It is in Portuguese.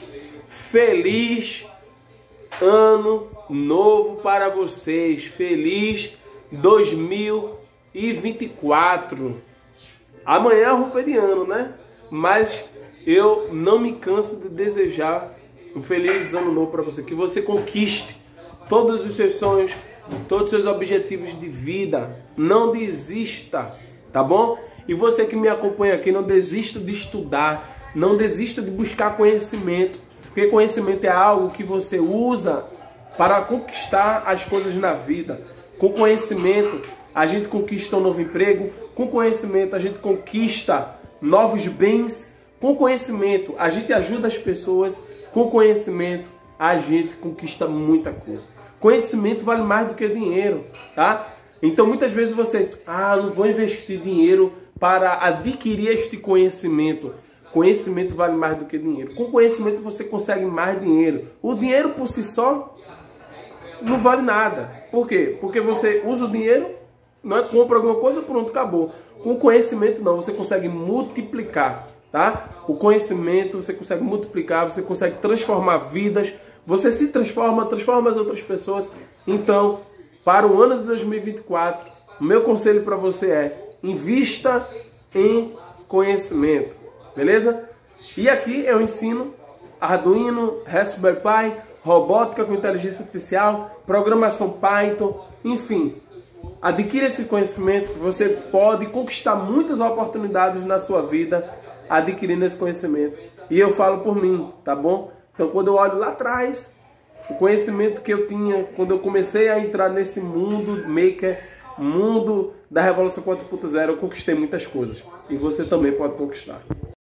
Feliz ano novo para vocês. Feliz 2024. Amanhã é romper de ano, né? Mas eu não me canso de desejar um feliz ano novo para você. Que você conquiste todos os seus sonhos, todos os seus objetivos de vida. Não desista, tá bom? E você que me acompanha aqui, não desista de estudar. Não desista de buscar conhecimento. Porque conhecimento é algo que você usa para conquistar as coisas na vida. Com conhecimento, a gente conquista um novo emprego. Com conhecimento, a gente conquista novos bens. Com conhecimento, a gente ajuda as pessoas. Com conhecimento, a gente conquista muita coisa. Conhecimento vale mais do que dinheiro, tá? Então, muitas vezes você... não vou investir dinheiro para adquirir este conhecimento. Conhecimento vale mais do que dinheiro. Com conhecimento, você consegue mais dinheiro. O dinheiro, por si só, não vale nada. Por quê? Porque você usa o dinheiro, não é, compra alguma coisa, pronto, acabou. Com conhecimento não, você consegue multiplicar, tá? O conhecimento você consegue multiplicar, você consegue transformar vidas, você se transforma, transforma as outras pessoas. Então, para o ano de 2024, o meu conselho para você é: invista em conhecimento, beleza? E aqui eu ensino Arduino, Raspberry Pi, robótica com inteligência artificial, programação Python, enfim. Adquira esse conhecimento, você pode conquistar muitas oportunidades na sua vida adquirindo esse conhecimento. E eu falo por mim, tá bom? Então, quando eu olho lá atrás, o conhecimento que eu tinha quando eu comecei a entrar nesse mundo maker, mundo da Revolução 4.0, eu conquistei muitas coisas. E você também pode conquistar.